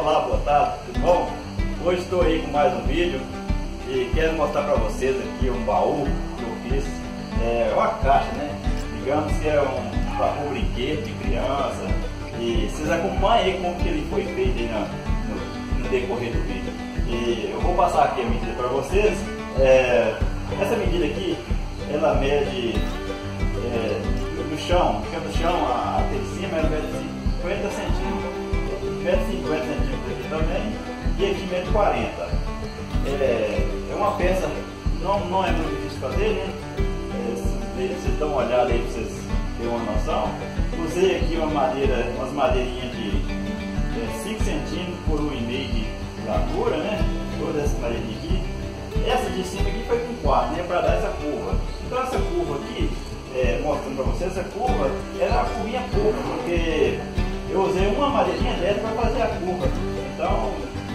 Olá, boa tarde, tudo bom? Hoje estou aí com mais um vídeo e quero mostrar para vocês aqui um baú que eu fiz. É uma caixa, né? Digamos que é um baú brinquedo de criança. E vocês acompanhem aí como que ele foi feito aí no decorrer do vídeo. E eu vou passar aqui a medida para vocês. Essa medida aqui, ela mede no chão, do chão até em cima, ela mede 50 centímetros. Mede 50 centímetros aqui também, e aqui mede 40. É uma peça, não é muito difícil fazer, né? Vocês dão uma olhada aí para vocês terem uma noção. Usei aqui umas madeirinhas de 5 centímetros por 1,5 de largura, né? Toda essa madeirinha aqui. Essa de cima aqui foi com 4, né? Para dar essa curva. Então essa curva aqui, mostrando para vocês, essa curva era uma curvinha pouca, porque eu usei uma madeirinha dessa para fazer a curva. Então,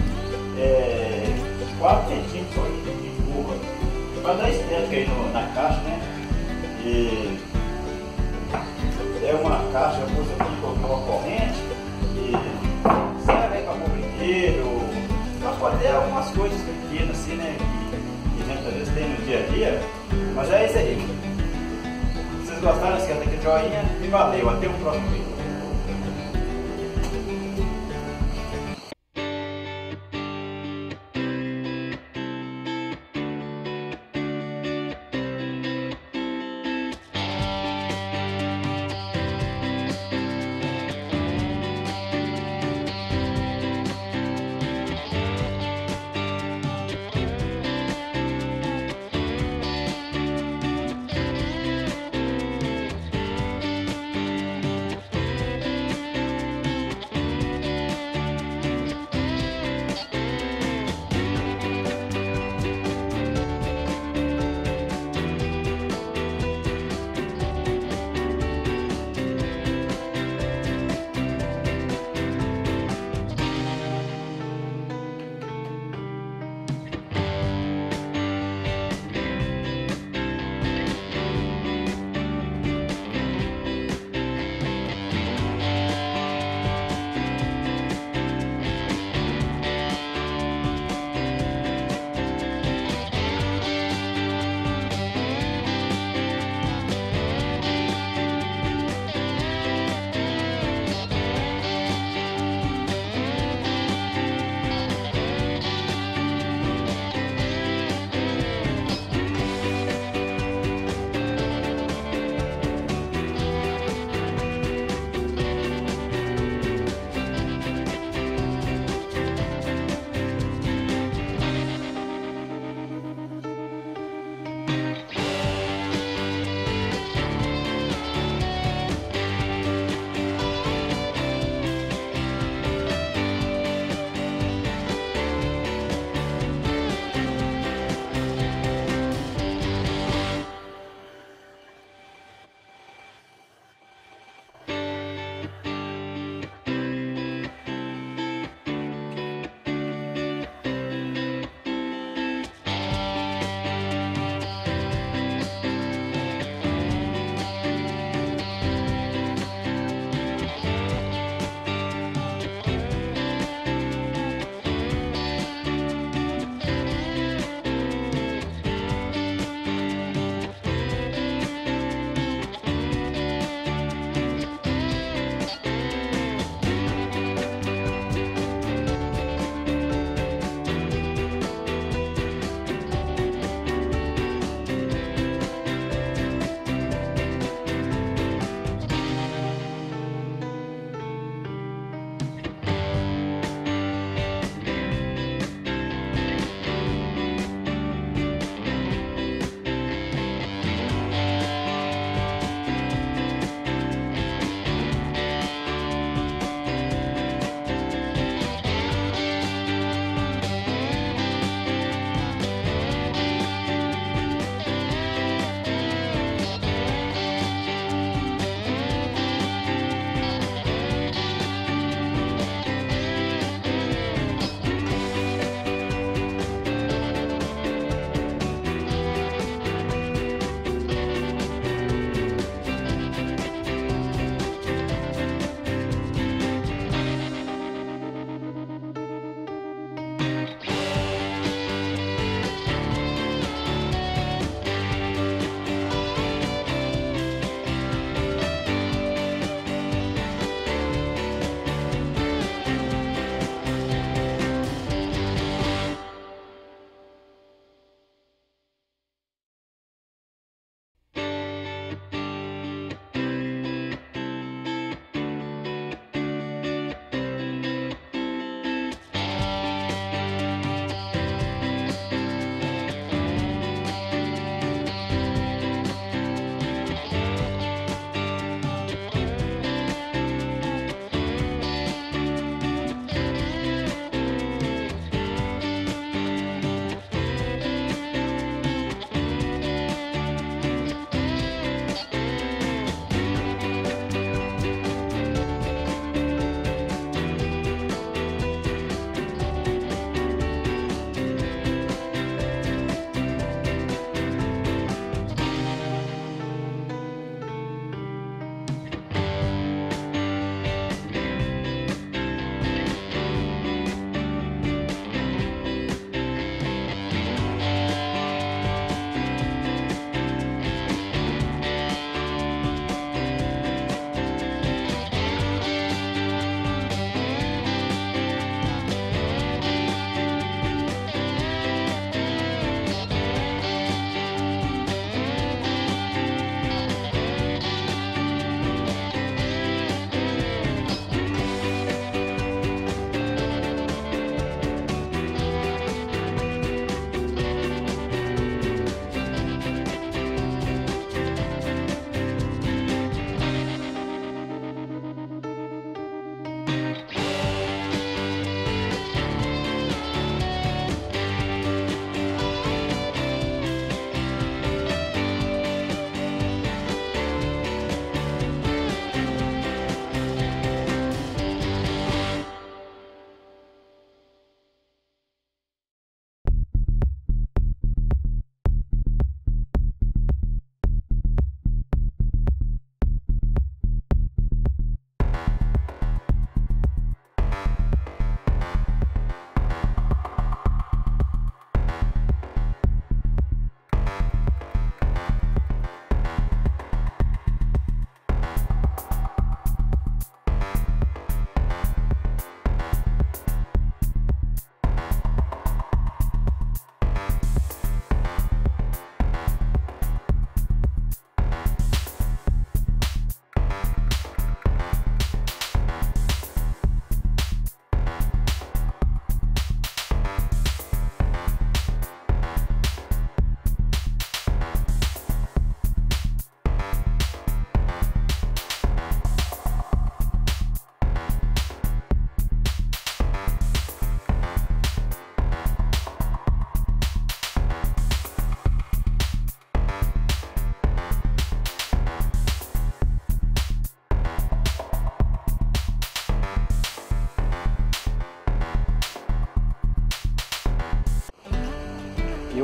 4 centímetros só de curva. Para dar estética aí na caixa, né? E é uma caixa, eu pus aqui, coloquei uma corrente. E serve aí para pôr brinquedo. Mas pode ter algumas coisas pequenas assim, né? Que a gente às vezes tem no dia a dia. Mas é isso aí. Se vocês gostaram, esquece aqui o joinha e valeu. Até o próximo vídeo.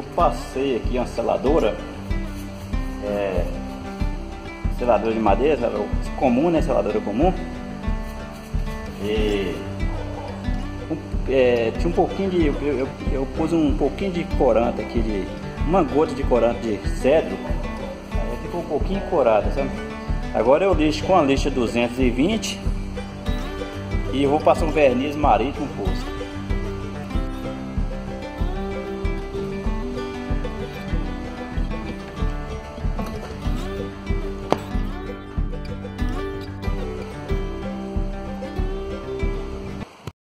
passei aqui uma seladora, seladora de madeira, comum, né? Seladora comum. E tinha um pouquinho de, eu pus um pouquinho de corante aqui, uma gota de corante de cedro, aí ficou um pouquinho corada, sabe? Agora eu lixo com a lixa 220 e vou passar um verniz marítimo posto.